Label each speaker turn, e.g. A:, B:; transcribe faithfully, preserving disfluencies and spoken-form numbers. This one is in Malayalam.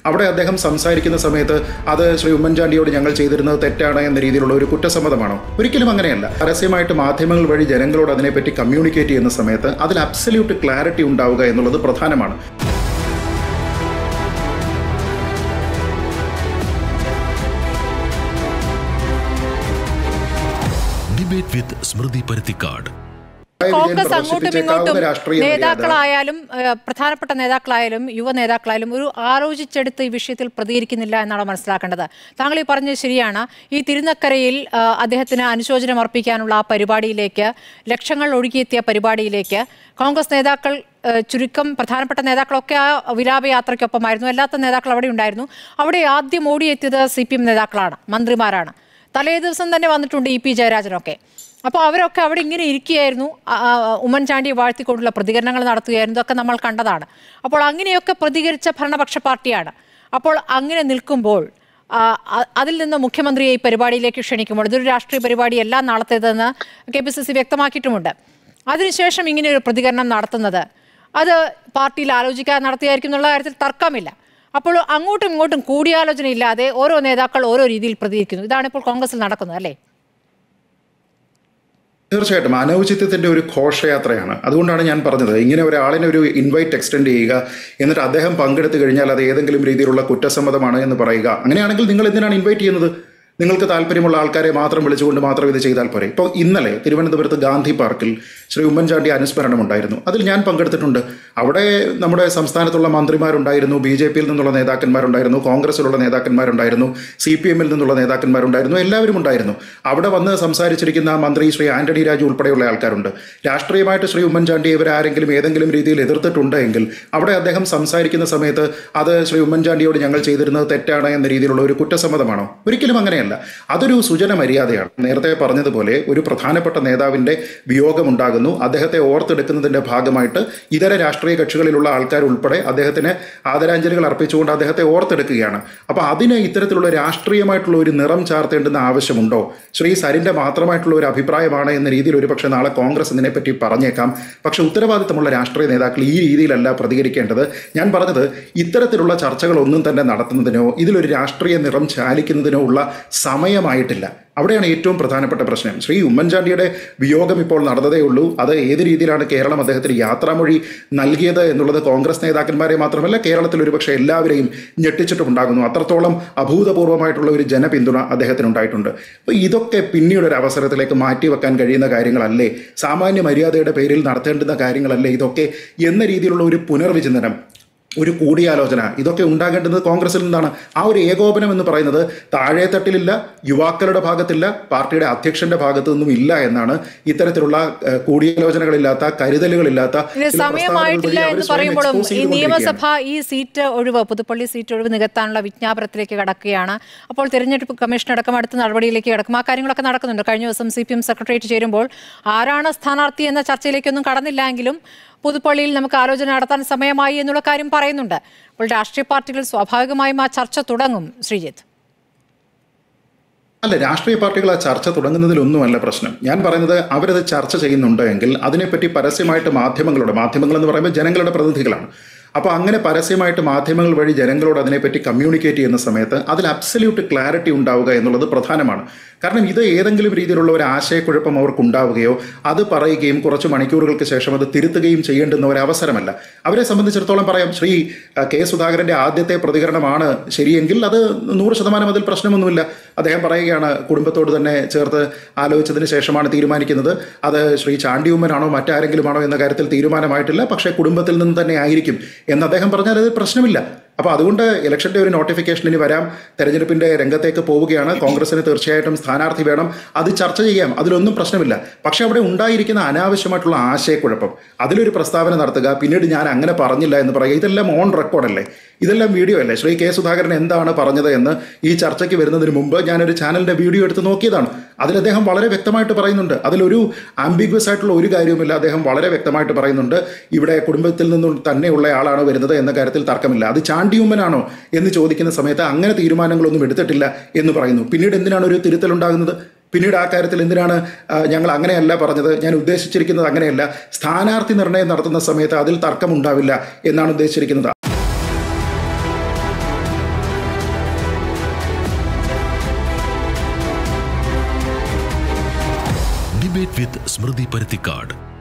A: അവിടെ അദ്ദേഹം സംസാരിക്കുന്ന സമയത്ത് അത് ശ്രീ ഉമ്മൻചാണ്ടിയോട് ഞങ്ങൾ ചെയ്തിരുന്നത് തെറ്റാണ് എന്ന രീതിയിലുള്ള ഒരു കുറ്റസമ്മതമാണോ? ഒരിക്കലും അങ്ങനെയല്ല. പരസ്യമായിട്ട് മാധ്യമങ്ങൾ വഴി ജനങ്ങളോട് അതിനെപ്പറ്റി കമ്മ്യൂണിക്കേറ്റ് ചെയ്യുന്ന സമയത്ത് അതിൽ അബ്സല്യൂട്ട് ക്ലാരിറ്റി ഉണ്ടാവുക എന്നുള്ളത് പ്രധാനമാണ്.
B: Debate with Smruthy Paruthikkad.
C: കോൺഗ്രസ് അങ്ങോട്ടും ഇങ്ങോട്ടും നേതാക്കളായാലും പ്രധാനപ്പെട്ട നേതാക്കളായാലും യുവ നേതാക്കളായാലും ഒരു ആലോചിച്ചെടുത്ത് ഈ വിഷയത്തിൽ പ്രതികരിക്കുന്നില്ല എന്നാണ് മനസ്സിലാക്കേണ്ടത്. താങ്കൾ ഈ പറഞ്ഞത് ശരിയാണ്. ഈ തിരുനക്കരയിൽ അദ്ദേഹത്തിന് അനുശോചനം അർപ്പിക്കാനുള്ള ആ പരിപാടിയിലേക്ക്, ലക്ഷങ്ങൾ ഒഴുകിയെത്തിയ പരിപാടിയിലേക്ക് കോൺഗ്രസ് നേതാക്കൾ ചുരുക്കം പ്രധാനപ്പെട്ട നേതാക്കളൊക്കെ ആ വിലാപയാത്രയ്ക്കൊപ്പമായിരുന്നു. അല്ലാത്ത നേതാക്കൾ അവിടെ ഉണ്ടായിരുന്നു. അവിടെ ആദ്യം ഓടിയെത്തിയത് സി പി എം നേതാക്കളാണ്, മന്ത്രിമാരാണ്. തലേ ദിവസം തന്നെ വന്നിട്ടുണ്ട് ഇ പി ജയരാജനൊക്കെ. അപ്പോൾ അവരൊക്കെ അവിടെ ഇങ്ങനെ ഇരിക്കുകയായിരുന്നു, ഉമ്മൻചാണ്ടിയെ വാഴ്ത്തിക്കൊണ്ടുള്ള പ്രതികരണങ്ങൾ നടത്തുകയായിരുന്നു. ഇതൊക്കെ നമ്മൾ കണ്ടതാണ്. അപ്പോൾ അങ്ങനെയൊക്കെ പ്രതികരിച്ച ഭരണപക്ഷ പാർട്ടിയാണ്. അപ്പോൾ അങ്ങനെ നിൽക്കുമ്പോൾ അതിൽ നിന്ന് മുഖ്യമന്ത്രിയെ ഈ പരിപാടിയിലേക്ക് ക്ഷണിക്കുമ്പോൾ ഇതൊരു രാഷ്ട്രീയ പരിപാടിയല്ല നാളത്തേതെന്ന് കെ പി സി സി വ്യക്തമാക്കിയിട്ടുമുണ്ട്. അതിനുശേഷം ഇങ്ങനെ ഒരു പ്രതികരണം നടത്തുന്നത് അത് പാർട്ടിയിൽ ആലോചിക്കാതെ നടത്തിയായിരിക്കും എന്നുള്ള കാര്യത്തിൽ തർക്കമില്ല. അപ്പോൾ അങ്ങോട്ടും ഇങ്ങോട്ടും കൂടിയാലോചന ഇല്ലാതെ ഓരോ നേതാക്കൾ ഓരോ രീതിയിൽ പ്രതികരിക്കുന്നു. ഇതാണ് ഇപ്പോൾ കോൺഗ്രസിൽ നടക്കുന്നത്, അല്ലേ?
A: തീർച്ചയായിട്ടും അനൗചിത്യത്തിൻ്റെ ഒരു ഘോഷയാത്രയാണ്. അതുകൊണ്ടാണ് ഞാൻ പറഞ്ഞത്, ഇങ്ങനെ ഒരാളിനെ ഒരു ഇൻവൈറ്റ് എക്സ്റ്റെൻഡ് ചെയ്യുക, എന്നിട്ട് അദ്ദേഹം പങ്കെടുത്തു കഴിഞ്ഞാൽ അത് ഏതെങ്കിലും രീതിയിലുള്ള കുറ്റസമ്മതമാണ് എന്ന് പറയുക. അങ്ങനെയാണെങ്കിൽ നിങ്ങൾ എന്തിനാണ് ഇൻവൈറ്റ് ചെയ്യുന്നത്? നിങ്ങൾക്ക് താല്പര്യമുള്ള ആൾക്കാരെ മാത്രം വിളിച്ചുകൊണ്ട് മാത്രം ഇത് ചെയ്താൽ പോരെ. ഇപ്പോൾ ഇന്നലെ തിരുവനന്തപുരത്ത് ഗാന്ധി പാർക്കിൽ ശ്രീ ഉമ്മൻചാണ്ടി അനുസ്മരണം ഉണ്ടായിരുന്നു. അതിൽ ഞാൻ പങ്കെടുത്തിട്ടുണ്ട്. അവിടെ നമ്മുടെ സംസ്ഥാനത്തുള്ള മന്ത്രിമാരുണ്ടായിരുന്നു, ബി ജെ പിയിൽ നിന്നുള്ള നേതാക്കന്മാരുണ്ടായിരുന്നു, കോൺഗ്രസിലുള്ള നേതാക്കന്മാരുണ്ടായിരുന്നു, സി പി എമ്മിൽ നിന്നുള്ള നേതാക്കന്മാരുണ്ടായിരുന്നു, എല്ലാവരും ഉണ്ടായിരുന്നു. അവിടെ വന്ന് സംസാരിച്ചിരിക്കുന്ന മന്ത്രി ശ്രീ ആന്റണി രാജു ഉൾപ്പെടെയുള്ള ആൾക്കാരുണ്ട്. രാഷ്ട്രീയമായിട്ട് ശ്രീ ഉമ്മൻചാണ്ടി ഇവരാരെങ്കിലും ഏതെങ്കിലും രീതിയിൽ എതിർത്തിട്ടുണ്ട് എങ്കിൽ അവിടെ അദ്ദേഹം സംസാരിക്കുന്ന സമയത്ത് അത് ശ്രീ ഉമ്മൻചാണ്ടിയോട് ഞങ്ങൾ ചെയ്തിരുന്നത് തെറ്റാണ് എന്ന രീതിയിലുള്ള ഒരു കുറ്റസമ്മതമാണോ? ഒരിക്കലും അങ്ങനെയല്ല. അതൊരു സൂചന മര്യാദയാണ്. നേരത്തെ പറഞ്ഞതുപോലെ ഒരു പ്രധാനപ്പെട്ട നേതാവിൻ്റെ വിയോഗമുണ്ടാകുന്നു. അദ്ദേഹത്തെ ഓർത്തെടുക്കുന്നതിൻ്റെ ഭാഗമായിട്ട് ഇതര രാഷ്ട്രീയ കക്ഷികളിലുള്ള ആൾക്കാർ ഉൾപ്പെടെ അദ്ദേഹത്തിന് ആദരാഞ്ജലികൾ അർപ്പിച്ചുകൊണ്ട് അദ്ദേഹത്തെ ഓർത്തെടുക്കുകയാണ്. അപ്പോൾ അതിന് ഇത്തരത്തിലുള്ള രാഷ്ട്രീയമായിട്ടുള്ള ഒരു നിറം ചാർത്തേണ്ടുന്ന ആവശ്യമുണ്ടോ? ശ്രീ സരിൻ്റെ മാത്രമായിട്ടുള്ള ഒരു അഭിപ്രായമാണ് എന്ന രീതിയിൽ ഒരു പക്ഷേ നാളെ കോൺഗ്രസ് ഇതിനെപ്പറ്റി പറഞ്ഞേക്കാം. പക്ഷേ ഉത്തരവാദിത്തമുള്ള രാഷ്ട്രീയ നേതാക്കൾ ഈ രീതിയിലല്ല പ്രതികരിക്കേണ്ടത്. ഞാൻ പറഞ്ഞത് ഇത്തരത്തിലുള്ള ചർച്ചകളൊന്നും തന്നെ നടത്തുന്നതിനോ ഇതിലൊരു രാഷ്ട്രീയ നിറം ചാലിക്കുന്നതിനോ ഉള്ള സമയമായിട്ടില്ല. അവിടെയാണ് ഏറ്റവും പ്രധാനപ്പെട്ട പ്രശ്നം. ശ്രീ ഉമ്മൻചാണ്ടിയുടെ വിയോഗം ഇപ്പോൾ നടന്നതേ ഉള്ളൂ. അത് ഏത് രീതിയിലാണ് കേരളം അദ്ദേഹത്തിന് യാത്രാമൊഴി നൽകിയത് എന്നുള്ളത് കോൺഗ്രസ് നേതാക്കന്മാരെ മാത്രമല്ല കേരളത്തിൽ ഒരുപക്ഷെ എല്ലാവരെയും ഞെട്ടിച്ചിട്ടുണ്ടാകുന്നു. അത്രത്തോളം അഭൂതപൂർവമായിട്ടുള്ള ഒരു ജനപിന്തുണ അദ്ദേഹത്തിന് ഉണ്ടായിട്ടുണ്ട്. അപ്പോൾ ഇതൊക്കെ പിന്നീട് ഒരു അവസരത്തിലേക്ക് മാറ്റിവെക്കാൻ കഴിയുന്ന കാര്യങ്ങളല്ലേ? സാമാന്യ മര്യാദയുടെ പേരിൽ നടത്തേണ്ടുന്ന കാര്യങ്ങളല്ലേ ഇതൊക്കെ എന്ന രീതിയിലുള്ള ഒരു പുനർവിചിന്തനം, ഒരു കൂടിയാലോചന ഇതൊക്കെ ഉണ്ടാകേണ്ടത് കോൺഗ്രസിൽ നിന്നാണ്. ആ ഒരു ഏകോപനം എന്ന് പറയുന്നത് താഴെത്തട്ടിലില്ല, യുവാക്കളുടെ ഭാഗത്തില്ല, പാർട്ടിയുടെ അധ്യക്ഷന്റെ ഭാഗത്തു നിന്നും ഇല്ല എന്നാണ് ഇത്തരത്തിലുള്ള കൂടിയാലോചനകളില്ലാത്ത, കരുതലുകളില്ലാത്ത
C: സമയമായിട്ടില്ല എന്ന് പറയുമ്പോഴും ഈ നിയമസഭ ഈ സീറ്റ് ഒഴിവ്, പുതുപ്പള്ളി സീറ്റ് ഒഴിവ് നികത്താനുള്ള വിജ്ഞാപനത്തിലേക്ക് കടക്കുകയാണ്. അപ്പോൾ തെരഞ്ഞെടുപ്പ് കമ്മീഷൻ അടക്കം അടുത്ത നടപടിയിലേക്ക് കടക്കും. ആ കാര്യങ്ങളൊക്കെ നടക്കുന്നുണ്ട്. കഴിഞ്ഞ ദിവസം സി പി എം സെക്രട്ടേറിയറ്റ് ചേരുമ്പോൾ ആരാണ് സ്ഥാനാർത്ഥി എന്ന ചർച്ചയിലേക്കൊന്നും കടന്നില്ല എങ്കിലും പുതുപ്പള്ളിയിൽ നമുക്ക് ആലോചന നടത്താൻ സമയമായി എന്നുള്ള കാര്യം പറയുന്നുണ്ട്. അപ്പോൾ രാഷ്ട്രീയ പാർട്ടികൾ സ്വാഭാവികമായും ആ ചർച്ച തുടങ്ങും. ശ്രീജിത്ത്,
A: അല്ല, രാഷ്ട്രീയ പാർട്ടികൾ ആ ചർച്ച തുടങ്ങുന്നതിലൊന്നുമല്ല പ്രശ്നം. ഞാൻ പറയുന്നത് അവരത് ചർച്ച ചെയ്യുന്നുണ്ട് എങ്കിൽ അതിനെപ്പറ്റി പരസ്യമായിട്ട് മാധ്യമങ്ങളുടെ, മാധ്യമങ്ങൾ എന്ന് പറയുമ്പോൾ ജനങ്ങളുടെ പ്രതിനിധികളാണ്. അപ്പോൾ അങ്ങനെ പരസ്യമായിട്ട് മാധ്യമങ്ങൾ വഴി ജനങ്ങളോട് അതിനെപ്പറ്റി കമ്മ്യൂണിക്കേറ്റ് ചെയ്യുന്ന സമയത്ത് അതിൽ അബ്സല്യൂട്ട് ക്ലാരിറ്റി ഉണ്ടാവുക എന്നുള്ളത് പ്രധാനമാണ്. കാരണം ഇത് ഏതെങ്കിലും രീതിയിലുള്ള ഒരു ആശയക്കുഴപ്പം അവർക്കുണ്ടാവുകയോ അത് പറയുകയും കുറച്ച് മണിക്കൂറുകൾക്ക് ശേഷം അത് തിരുത്തുകയും ചെയ്യേണ്ടുന്ന ഒരു അവസരമല്ല. അവരെ സംബന്ധിച്ചിടത്തോളം പറയാം, ശ്രീ കെ സുധാകരൻ്റെ ആദ്യത്തെ പ്രതികരണമാണ് ശരിയെങ്കിൽ അത് നൂറ് ശതമാനം അതിൽ പ്രശ്നമൊന്നുമില്ല. അദ്ദേഹം പറയുകയാണ് കുടുംബത്തോട് തന്നെ ചേർത്ത് ആലോചിച്ചതിന് ശേഷമാണ് തീരുമാനിക്കുന്നത്. അത് ശ്രീ ചാണ്ടിയുമ്മനാണോ മറ്റാരെങ്കിലുമാണോ എന്ന കാര്യത്തിൽ തീരുമാനമായിട്ടില്ല, പക്ഷേ കുടുംബത്തിൽ നിന്ന് തന്നെ ആയിരിക്കും എന്ന് അദ്ദേഹം പറഞ്ഞാൽ അത് പ്രശ്നമില്ല. അപ്പോൾ അതുകൊണ്ട് ഇലക്ഷൻ്റെ ഒരു നോട്ടിഫിക്കേഷൻ ഇനി വരാം, തെരഞ്ഞെടുപ്പിൻ്റെ രംഗത്തേക്ക് പോവുകയാണ്, കോൺഗ്രസിന് തീർച്ചയായിട്ടും സ്ഥാനാർത്ഥി വേണം, അത് ചർച്ച ചെയ്യാം, അതിലൊന്നും പ്രശ്നമില്ല. പക്ഷേ അവിടെ ഉണ്ടായിരിക്കുന്ന അനാവശ്യമായിട്ടുള്ള ആശയക്കുഴപ്പം, അതിലൊരു പ്രസ്താവന നടത്തുക, പിന്നീട് ഞാൻ അങ്ങനെ പറഞ്ഞില്ല എന്ന് പറയുക, ഇതെല്ലാം ഓൺ റെക്കോർഡല്ലേ, ഇതെല്ലാം വീഡിയോ അല്ലേ? ശ്രീ കെ സുധാകരൻ എന്താണ് പറഞ്ഞത് എന്ന് ഈ ചർച്ചയ്ക്ക് വരുന്നതിന് മുമ്പ് ഞാനൊരു ചാനലിൻ്റെ വീഡിയോ എടുത്ത് നോക്കിയതാണ്. അതിൽ അദ്ദേഹം വളരെ വ്യക്തമായിട്ട് പറയുന്നുണ്ട്. അതിലൊരു ആംബിഗ്വസ് ആയിട്ടുള്ള ഒരു കാര്യവുമില്ല. അദ്ദേഹം വളരെ വ്യക്തമായിട്ട് പറയുന്നുണ്ട്, ഇവിടെ കുടുംബത്തിൽ നിന്നും തന്നെയുള്ള ആളാണ് വരുന്നത് എന്ന കാര്യത്തിൽ തർക്കമില്ല. അത് ചാണ്ടിയുമ്മനാണോ എന്ന് ചോദിക്കുന്ന സമയത്ത് അങ്ങനെ തീരുമാനങ്ങളൊന്നും എടുത്തിട്ടില്ല എന്ന് പറയുന്നു. പിന്നീട് എന്തിനാണ് ഒരു തിരുത്തലുണ്ടാകുന്നത്? പിന്നീട് ആ കാര്യത്തിൽ എന്തിനാണ് ഞങ്ങൾ അങ്ങനെയല്ല പറഞ്ഞത്, ഞാൻ ഉദ്ദേശിച്ചിരിക്കുന്നത് അങ്ങനെയല്ല, സ്ഥാനാർത്ഥി നിർണയം നടത്തുന്ന സമയത്ത് അതിൽ തർക്കമുണ്ടാവില്ല എന്നാണ് ഉദ്ദേശിച്ചിരിക്കുന്നത്.
B: Debate with Smruthy Paruthikad.